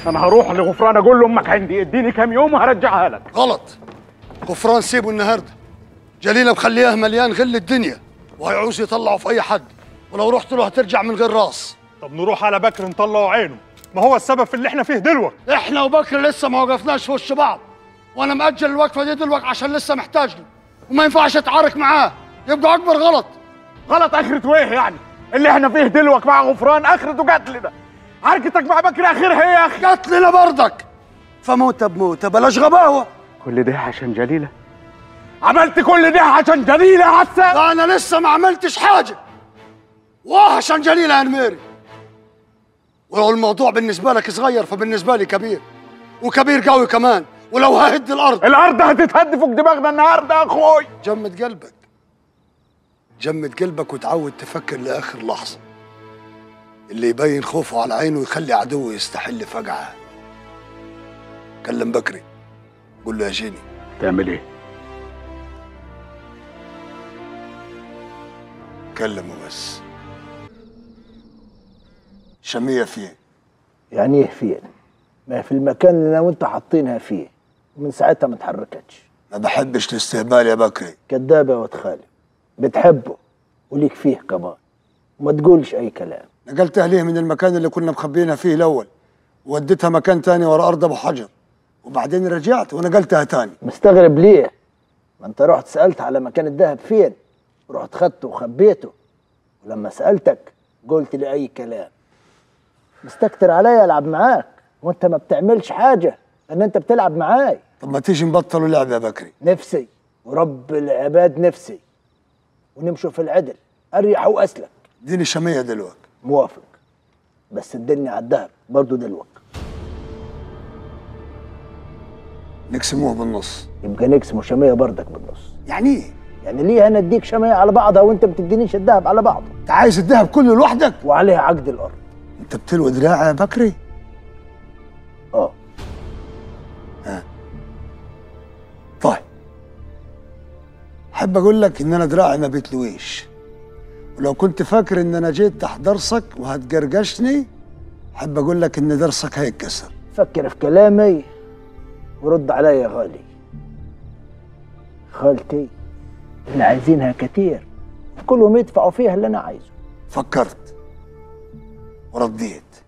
انا هروح لغفران اقول له امك عندي، اديني كام يوم وهرجعها لك. غلط. غفران سيبه النهارده. جليله مخليها مليان غل الدنيا وهيعوز يطلعه في اي حد، ولو رحت له هترجع من غير راس. طب نروح على بكر نطلعه عينه، ما هو السبب في اللي احنا فيه دلوقتي. احنا وبكر لسه ما وقفناش في وش بعض، وانا مأجل الوقفه دي دلوقتي عشان لسه محتاجني وما ينفعش اتعارك معاه، يبقى اكبر غلط. غلط اخرته ايه يعني؟ اللي احنا فيه دلوقتي مع غفران اخرته قتلنا. عركتك مع بكر اخرها ايه يا اخي؟ قتلنا برضك. فموتة بموتة بلاش غباوه. كل ده عشان جليله؟ عملت كل ده عشان جليله يا عسل؟ انا لسه ما عملتش حاجه، عشان جليله يا نميري. ولو الموضوع بالنسبه لك صغير فبالنسبه لي كبير، وكبير قوي كمان. ولو ههد الارض هتتهد فوق دماغنا النهارده يا اخوي. جمد قلبك، جمد قلبك وتعود تفكر لاخر لحظه. اللي يبين خوفه على عينه يخلي عدوه يستحل فجعه. كلم بكري قول له يجيني. تعمل ايه؟ كلمه بس. شمية فين؟ يعني ايه فين؟ ما هي في المكان اللي انا وانت حاطينها فيه، ومن ساعتها ما اتحركتش. ما بحبش الاستهبال يا بكري. كداب يا واد خالد، بتحبه وليك فيه كمان، وما تقولش اي كلام. نقلتها ليه من المكان اللي كنا مخبينها فيه الاول، ووديتها مكان تاني ورا ارض ابو حجر، وبعدين رجعت ونقلتها تاني. مستغرب ليه؟ ما انت رحت سالت على مكان الذهب فين، ورحت خدته وخبيته، ولما سالتك قلت لي اي كلام. مستكتر عليا العب معاك وانت ما بتعملش حاجه، ان انت بتلعب معاي. طب ما تيجي نبطلوا لعب يا بكري؟ نفسي ورب العباد نفسي، ونمشوا في العدل اريح واسلك. اديني شمية دلوقتي. موافق، بس ادني على الذهب برضه دلوقتي. نقسموه بالنص. يبقى نقسمه شمية برضك بالنص. يعني ايه؟ يعني ليه انا اديك شمية على بعضها وانت ما بتدينيش الذهب على بعضه؟ انت عايز الذهب كله لوحدك؟ وعليها عقد الارض. انت بتلوي دراعي يا بكري؟ اه. طيب، احب اقول لك ان انا دراعي ما بيتلويش، ولو كنت فاكر ان انا جيت تحت درسك وهتجرجشني، احب اقول لك ان درسك هيتكسر. فكر في كلامي ورد عليا يا غالي. خالتي اللي عايزينها كتير، كلهم يدفعوا فيها اللي انا عايزه. فكرت ورديت،